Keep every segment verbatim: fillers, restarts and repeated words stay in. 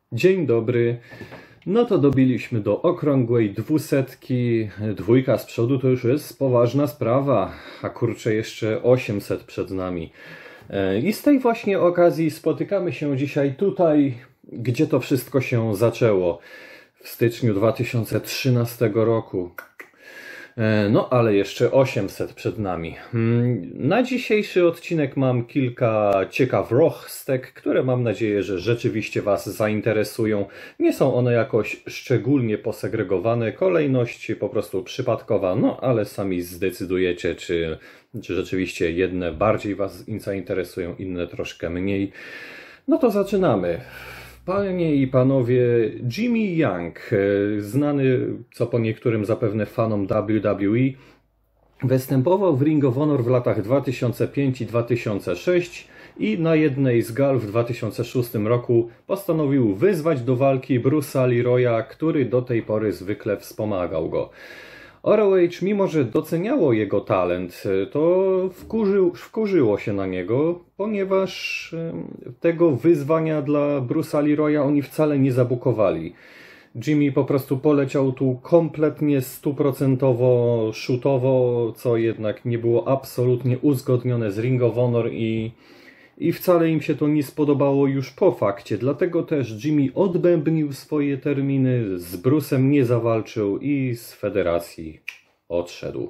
Dzień dobry. No to dobiliśmy do okrągłej dwusetki. Dwójka z przodu to już jest poważna sprawa, a kurczę jeszcze osiemset przed nami. I z tej właśnie okazji spotykamy się dzisiaj tutaj, gdzie to wszystko się zaczęło. W styczniu dwa tysiące trzynastego roku. No ale jeszcze osiemset przed nami. Na dzisiejszy odcinek mam kilka ciekawostek, które mam nadzieję, że rzeczywiście Was zainteresują. Nie są one jakoś szczególnie posegregowane, kolejność po prostu przypadkowa, no ale sami zdecydujecie, czy, czy rzeczywiście jedne bardziej Was zainteresują, inne troszkę mniej. No to zaczynamy. Panie i panowie, Jimmy Young, znany co po niektórym zapewne fanom W W E, występował w Ring of Honor w latach dwa tysiące piąty i dwa tysiące szóstym i na jednej z gal w dwa tysiące szóstym roku postanowił wyzwać do walki Bruce'a Leroya, który do tej pory zwykle wspomagał go. R O H, mimo że doceniało jego talent, to wkurzył, wkurzyło się na niego, ponieważ tego wyzwania dla Bruce'a Leroya oni wcale nie zabukowali. Jimmy po prostu poleciał tu kompletnie stuprocentowo shootowo, co jednak nie było absolutnie uzgodnione z Ring of Honor i, i wcale im się to nie spodobało już po fakcie. Dlatego też Jimmy odbębnił swoje terminy, z Bruce'em nie zawalczył i z federacji odszedł.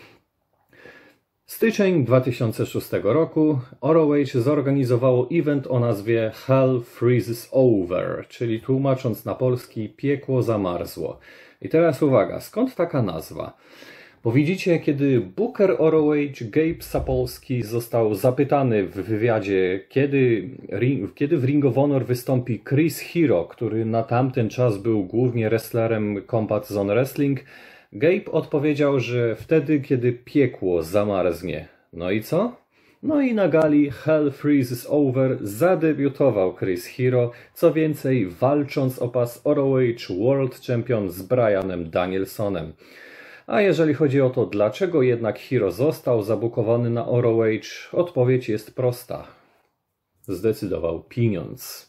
Styczeń dwa tysiące szóstego roku R O H zorganizowało event o nazwie Hell Freezes Over, czyli tłumacząc na polski piekło zamarzło. I teraz uwaga, skąd taka nazwa? Bo widzicie, kiedy Booker R O H, Gabe Sapolsky został zapytany w wywiadzie, kiedy, kiedy w Ring of Honor wystąpi Chris Hero, który na tamten czas był głównie wrestlerem Combat Zone Wrestling, Gabe odpowiedział, że wtedy, kiedy piekło zamarznie. No i co? No i na gali Hell Freezes Over zadebiutował Chris Hero, co więcej walcząc o pas R O H World Champion z Bryanem Danielsonem. A jeżeli chodzi o to, dlaczego jednak Hero został zabukowany na R O H, odpowiedź jest prosta. Zdecydował pieniądz.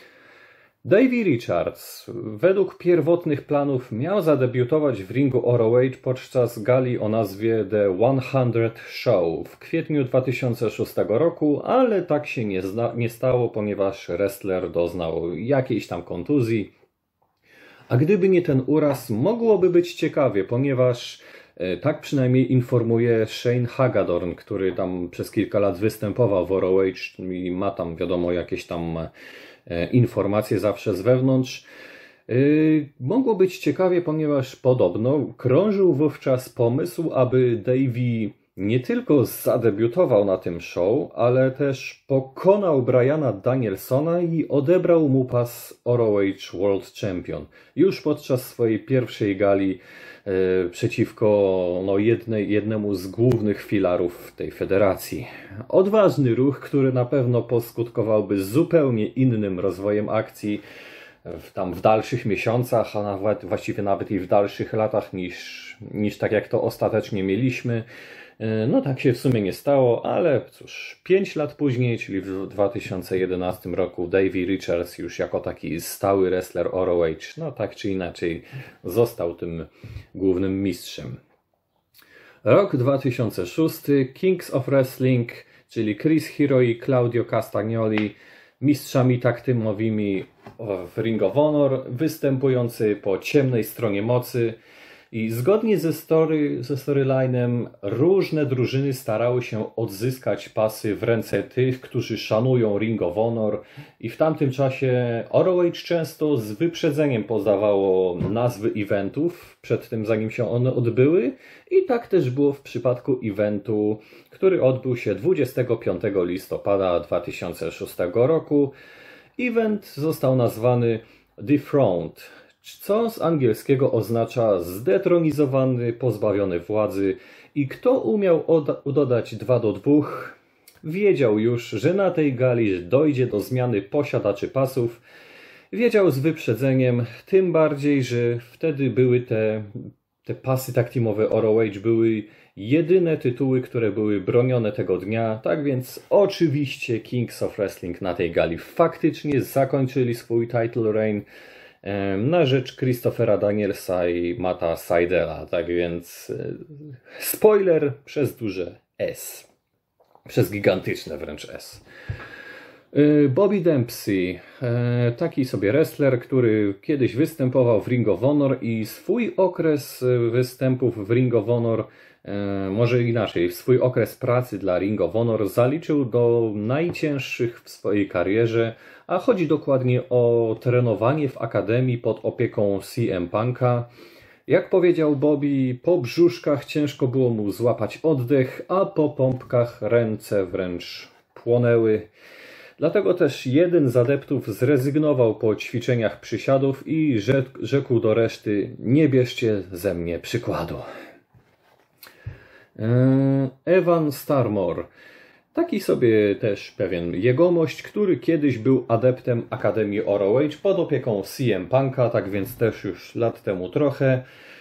Davey Richards według pierwotnych planów miał zadebiutować w ringu R O H podczas gali o nazwie The sto Show w kwietniu dwa tysiące szóstego roku, ale tak się nie, nie stało, ponieważ wrestler doznał jakiejś tam kontuzji. A gdyby nie ten uraz, mogłoby być ciekawie, ponieważ e, tak przynajmniej informuje Shane Hagadorn, który tam przez kilka lat występował w R O H i ma tam, wiadomo, jakieś tam e, informacje zawsze z wewnątrz. E, mogło być ciekawie, ponieważ podobno krążył wówczas pomysł, aby Davey nie tylko zadebiutował na tym show, ale też pokonał Bryana Danielsona i odebrał mu pas R O H World Champion. Już podczas swojej pierwszej gali e, przeciwko no, jednej, jednemu z głównych filarów tej federacji. Odważny ruch, który na pewno poskutkowałby zupełnie innym rozwojem akcji w, tam w dalszych miesiącach, a nawet, właściwie nawet i w dalszych latach niż, niż tak jak to ostatecznie mieliśmy. No tak się w sumie nie stało, ale cóż, pięć lat później, czyli w dwa tysiące jedenastym roku, Davey Richards już jako taki stały wrestler R O H, no tak czy inaczej, został tym głównym mistrzem. Rok dwa tysiące szósty, Kings of Wrestling, czyli Chris Hero i Claudio Castagnoli, mistrzami tag teamowymi w Ring of Honor, występujący po ciemnej stronie mocy. I zgodnie ze, story, ze storylinem różne drużyny starały się odzyskać pasy w ręce tych, którzy szanują Ring of Honor. I w tamtym czasie R O H często z wyprzedzeniem podawało nazwy eventów, przed tym zanim się one odbyły. I tak też było w przypadku eventu, który odbył się dwudziestego piątego listopada dwa tysiące szóstego roku. Event został nazwany Dethroned, co z angielskiego oznacza zdetronizowany, pozbawiony władzy, i kto umiał dodać dwa do dwóch, wiedział już, że na tej gali dojdzie do zmiany posiadaczy pasów. Wiedział z wyprzedzeniem, tym bardziej, że wtedy były te, te pasy tag teamowe R O H były jedyne tytuły, które były bronione tego dnia. Tak więc oczywiście Kings of Wrestling na tej gali faktycznie zakończyli swój title reign na rzecz Christophera Danielsa i Matta Seidela. Tak więc spoiler przez duże S. Przez gigantyczne wręcz S. Bobby Dempsey, taki sobie wrestler, który kiedyś występował w Ring of Honor i swój okres występów w Ring of Honor, może inaczej, swój okres pracy dla Ring of Honor zaliczył do najcięższych w swojej karierze, a chodzi dokładnie o trenowanie w akademii pod opieką C M Punka. Jak powiedział Bobby, po brzuszkach ciężko było mu złapać oddech, a po pompkach ręce wręcz płonęły. Dlatego też jeden z adeptów zrezygnował po ćwiczeniach przysiadów i rzekł do reszty: nie bierzcie ze mnie przykładu. Evan Starmore. Taki sobie też pewien jegomość, który kiedyś był adeptem Akademii R O H pod opieką C M Punka, tak więc też już lat temu trochę,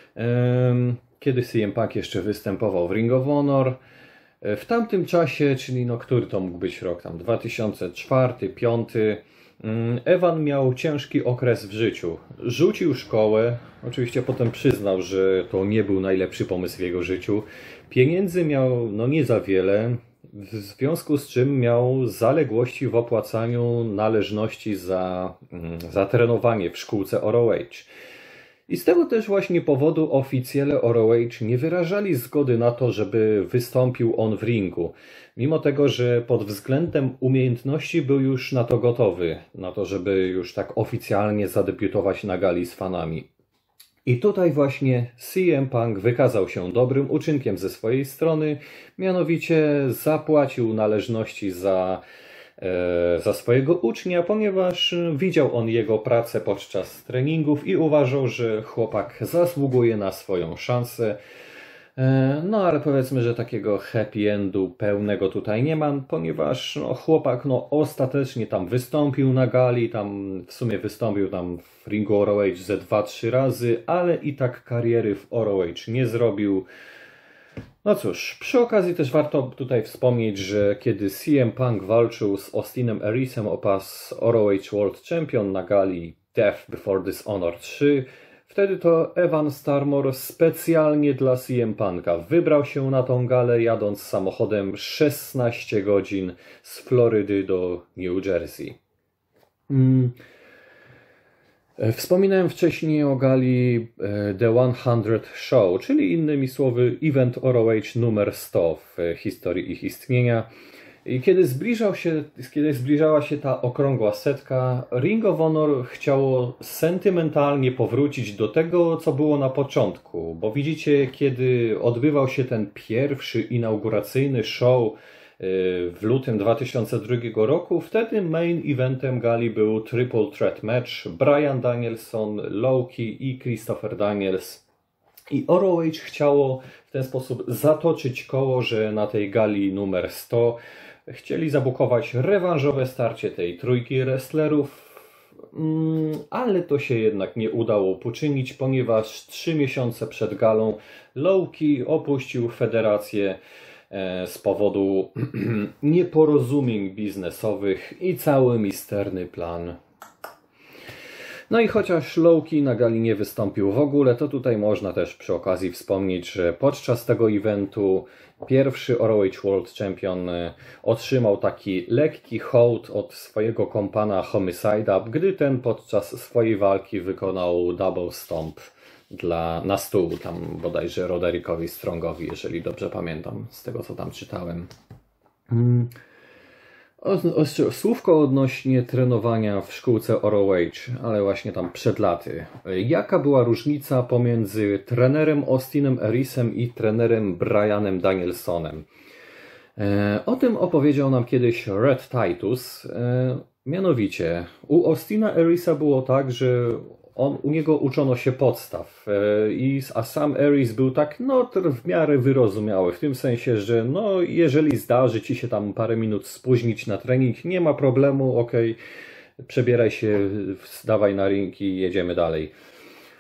kiedy C M Punk jeszcze występował w Ring of Honor. W tamtym czasie, czyli no który to mógł być rok, tam dwa tysiące czwarty, dwa tysiące piąty, Evan miał ciężki okres w życiu. Rzucił szkołę, oczywiście potem przyznał, że to nie był najlepszy pomysł w jego życiu. Pieniędzy miał no nie za wiele, w związku z czym miał zaległości w opłacaniu należności za, za trenowanie w szkółce R O H. I z tego też właśnie powodu oficjele R O H nie wyrażali zgody na to, żeby wystąpił on w ringu. Mimo tego, że pod względem umiejętności był już na to gotowy, na to, żeby już tak oficjalnie zadebiutować na gali z fanami. I tutaj właśnie C M Punk wykazał się dobrym uczynkiem ze swojej strony, mianowicie zapłacił należności za, e, za swojego ucznia, ponieważ widział on jego pracę podczas treningów i uważał, że chłopak zasługuje na swoją szansę. E, no ale powiedzmy, że takiego happy endu pełnego tutaj nie ma, ponieważ no, chłopak no, ostatecznie tam wystąpił na gali, tam w sumie wystąpił tam w ringu R O H ze dwa trzy razy, ale i tak kariery w R O H nie zrobił. No cóż, przy okazji też warto tutaj wspomnieć, że kiedy C M Punk walczył z Austinem Arisem o pas R O H World Champion na gali Death Before Dishonor trzy, wtedy to Evan Starmore specjalnie dla C M Punka wybrał się na tą galę, jadąc samochodem szesnaście godzin z Florydy do New Jersey. Hmm. Wspominałem wcześniej o gali The sto Show, czyli innymi słowy event R O H numer sto w historii ich istnienia. I kiedy, zbliżał się, kiedy zbliżała się ta okrągła setka, Ring of Honor chciało sentymentalnie powrócić do tego, co było na początku. Bo widzicie, kiedy odbywał się ten pierwszy inauguracyjny show w lutym dwa tysiące drugiego roku, wtedy main eventem gali był Triple Threat Match Bryan Danielson, Low Ki i Christopher Daniels. I R O H chciało w ten sposób zatoczyć koło, że na tej gali numer sto chcieli zabukować rewanżowe starcie tej trójki wrestlerów, ale to się jednak nie udało poczynić, ponieważ trzy miesiące przed galą Low Ki opuścił federację z powodu nieporozumień biznesowych i cały misterny plan. No i chociaż Low Ki na gali nie wystąpił w ogóle, to tutaj można też przy okazji wspomnieć, że podczas tego eventu pierwszy R O H World Champion otrzymał taki lekki hołd od swojego kompana Homicide'a, gdy ten podczas swojej walki wykonał double stomp dla, na stół, tam bodajże Roderickowi Strongowi, jeżeli dobrze pamiętam, z tego co tam czytałem. Hmm. O, o, słówko odnośnie trenowania w szkółce R O H, ale właśnie tam przed laty. Jaka była różnica pomiędzy trenerem Austinem Arisem i trenerem Bryanem Danielsonem? E, o tym opowiedział nam kiedyś Red Titus. E, mianowicie, u Austina Arisa było tak, że on, u niego uczono się podstaw, e, i, a sam Aris był tak no, w miarę wyrozumiały, w tym sensie, że no, jeżeli zdarzy ci się tam parę minut spóźnić na trening, nie ma problemu, okej, przebieraj się, dawaj na ring i jedziemy dalej.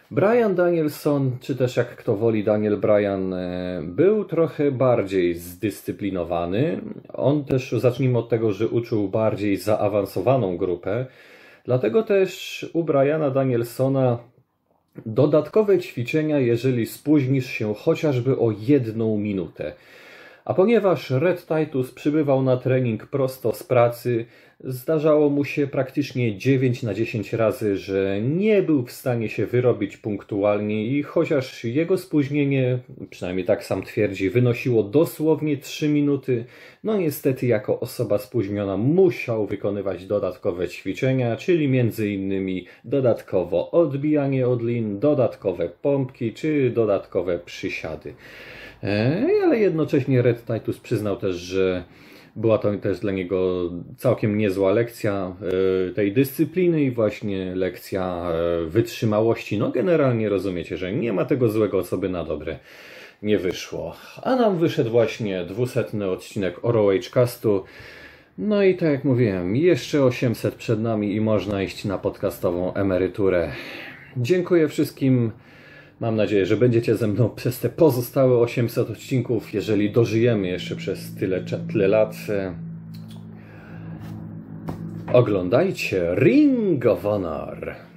Bryan Danielson, czy też jak kto woli Daniel Bryan, był trochę bardziej zdyscyplinowany. On też, zacznijmy od tego, że uczył bardziej zaawansowaną grupę. Dlatego też u Bryana Danielsona dodatkowe ćwiczenia, jeżeli spóźnisz się chociażby o jedną minutę. A ponieważ Red Titus przybywał na trening prosto z pracy, zdarzało mu się praktycznie dziewięć na dziesięć razy, że nie był w stanie się wyrobić punktualnie i chociaż jego spóźnienie, przynajmniej tak sam twierdzi, wynosiło dosłownie trzy minuty, no niestety jako osoba spóźniona musiał wykonywać dodatkowe ćwiczenia, czyli między innymi dodatkowo odbijanie od lin, dodatkowe pompki czy dodatkowe przysiady. Ale jednocześnie Red Titus przyznał też, że była to też dla niego całkiem niezła lekcja tej dyscypliny i właśnie lekcja wytrzymałości. No generalnie rozumiecie, że nie ma tego złego, co by na dobre nie wyszło. A nam wyszedł właśnie dwusetny odcinek O R O H Castu. No i tak jak mówiłem, jeszcze osiemset przed nami i można iść na podcastową emeryturę. Dziękuję wszystkim. Mam nadzieję, że będziecie ze mną przez te pozostałe osiemset odcinków, jeżeli dożyjemy jeszcze przez tyle, tyle lat. Oglądajcie Ring of Honor.